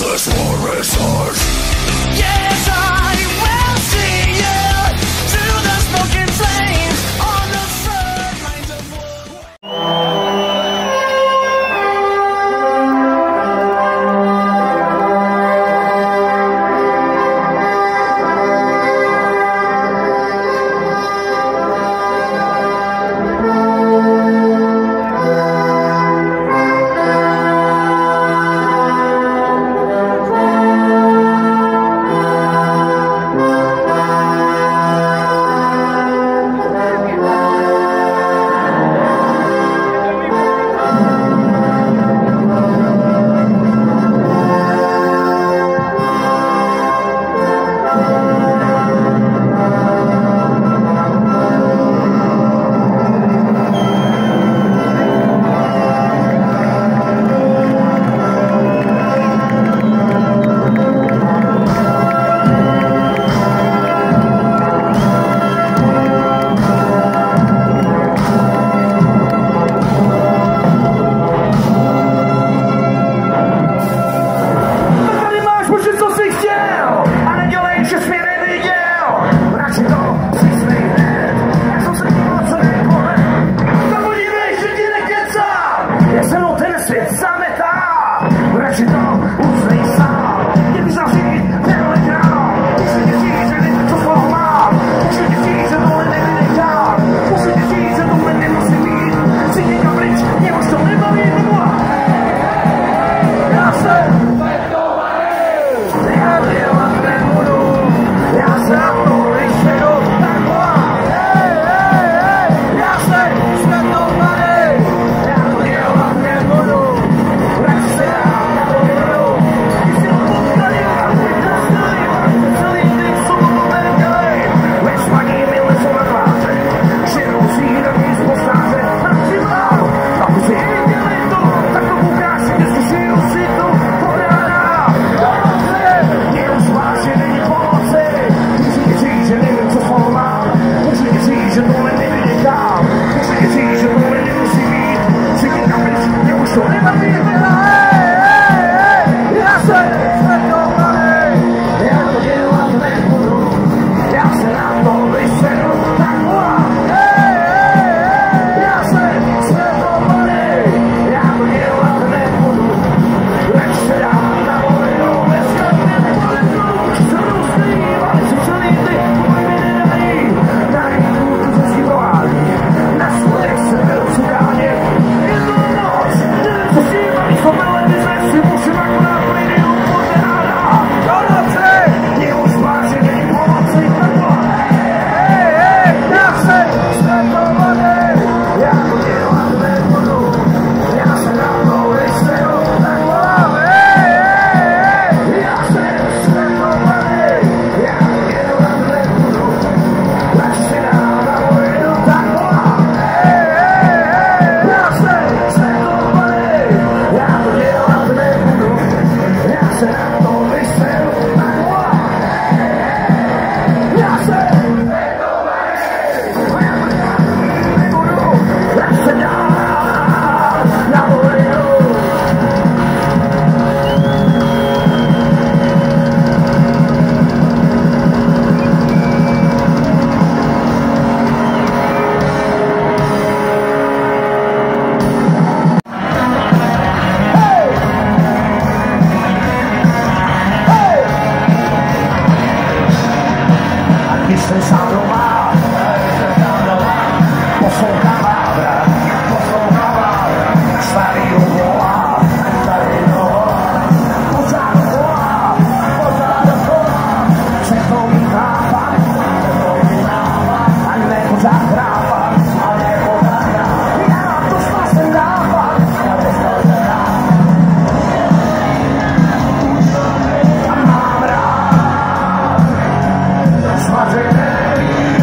this war research. Yes, I will see you through the smoking flames on the front lines of war. Smažené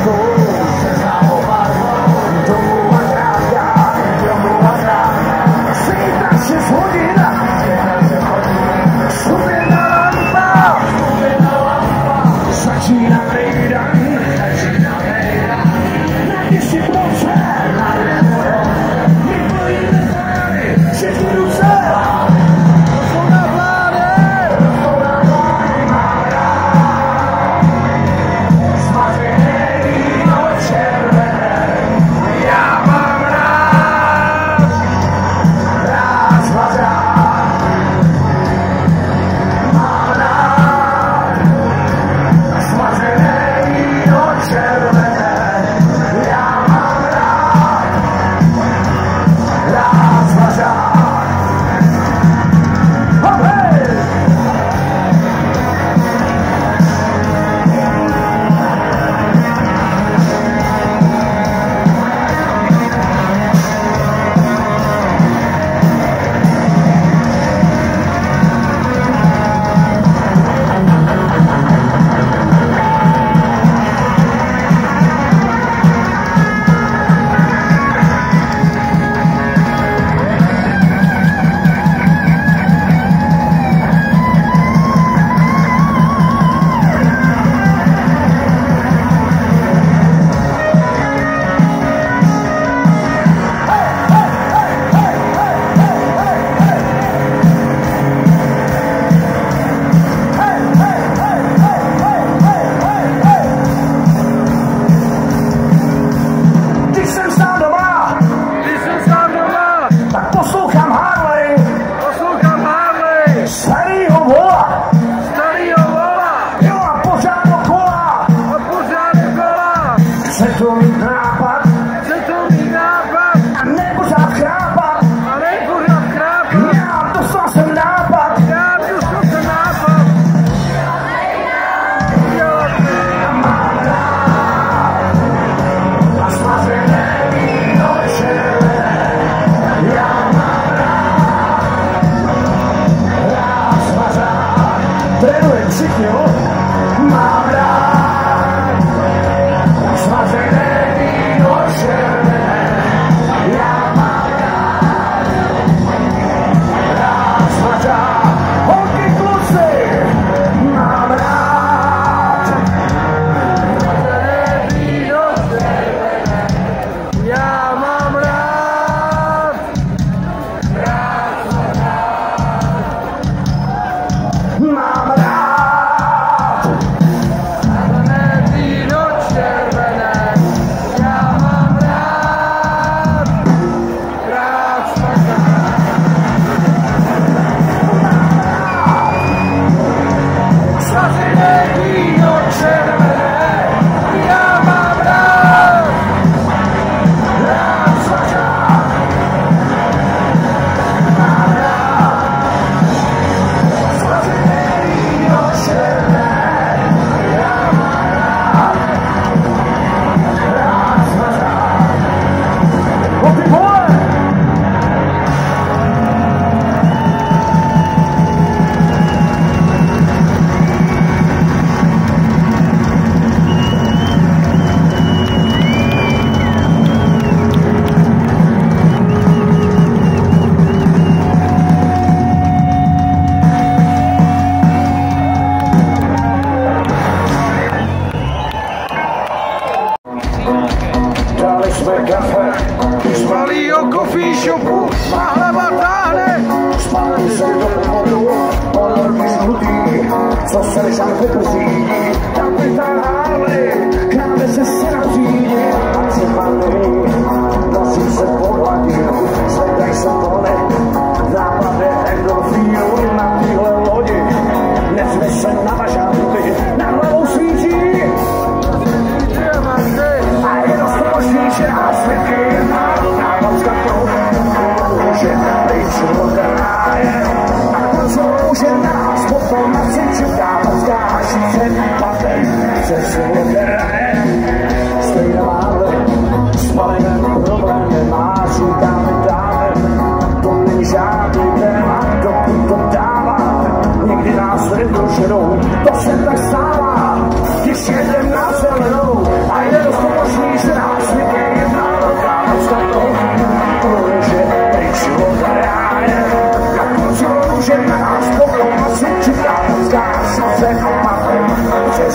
To se tak stává, když jedem na zelenou a jedou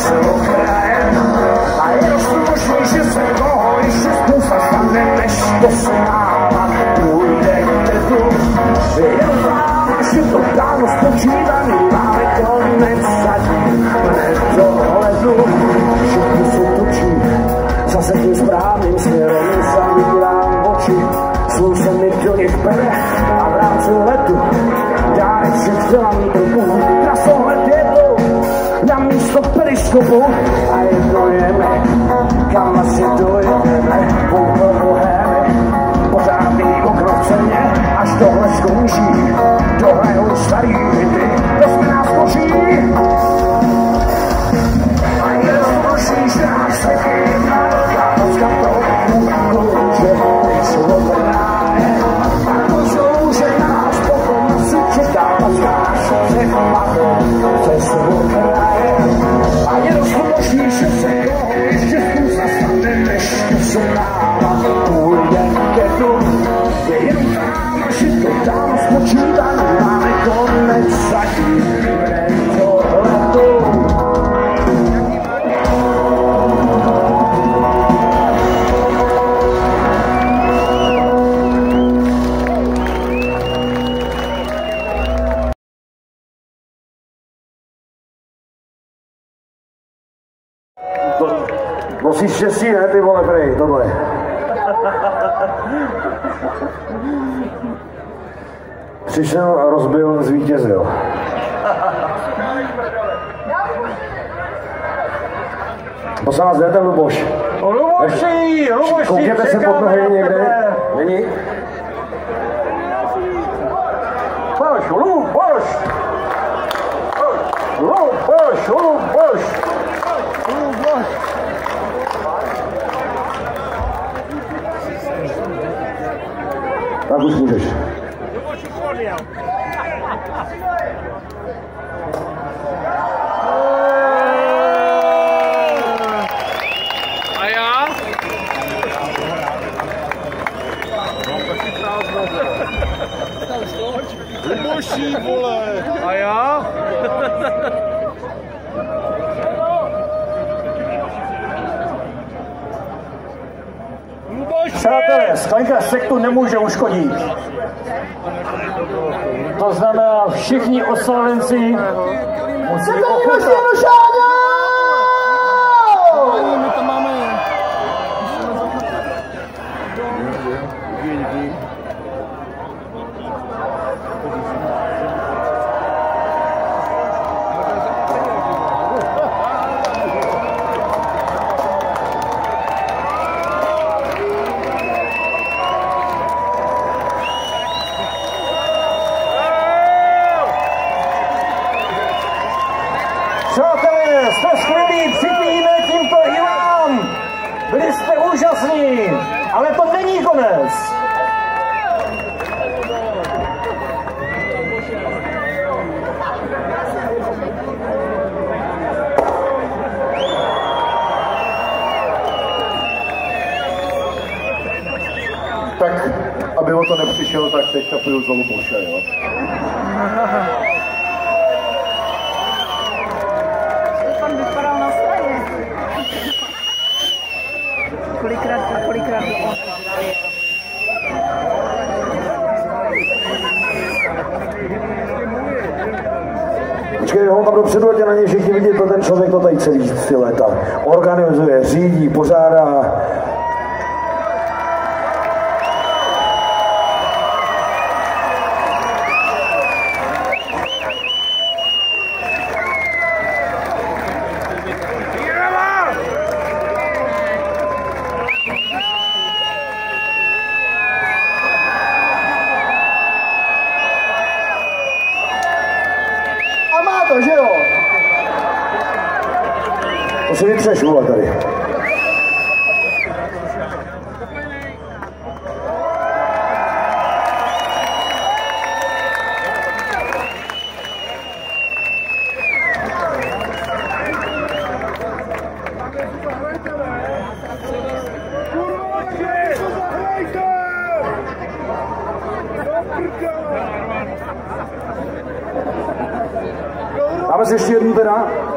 se okrajem. A je dost možný, že se toho ještě spousta stane, než to se náma půjde k tetu. Jenom vám, že to dávno spočítaný, máme konec zadní nedohledu. Všichni se točí, zase tím správným směrem zavírám oči. Slunce mi do nich pere a v rámci letu dárek si vdělaný trochu. Krasohled jedou na místo periskopu a jedno je me, kam asi dojedeme, koupil bohémy. Pořádný okno v ceně, až tohle skončí, dohrajou starý hity, to jsme nás kočí. A je možný, že náš svět je jedna velká noska trochu, že nejsou obrnáje. A můžou, že nás potom asi čeká paskáš, překvapil přes okraje. A je možný, že se toho ještě spousta stane, než to se náma půjde ke dnu. Je jen tam, že to dávno spočítaný, máme konec zatím nedohledu. Nosíš štěstí, ne, ty vole, prej, tohle. Přišel a rozbil, zvítězil. Prosím vás, kde je ten Luboš? Luboši, koukněte se pod nohy někde. Není? Luboš! Tak už můžeš. A já? Luboši, vole! A já? Přátelé, sklenka sektu nemůže uškodit. To znamená, všichni oslavenci musí pochopit. My to máme. Přátelé, jste skvělí, připijíme tímto i vám. Byli jste úžasní, ale to není konec. Tak, aby o to nepřišel, tak teďka půjdu za Luboše, jo. Pan vypadal na straně. Kolikrát Počkej, ho tam dopředu, ať na něj všichni vidět, ten člověk to tady celý 3 léta organizuje, řídí, pořádá. To, že jo? To si vytřeš, vole, tady. Dáme si ještě jednu teda.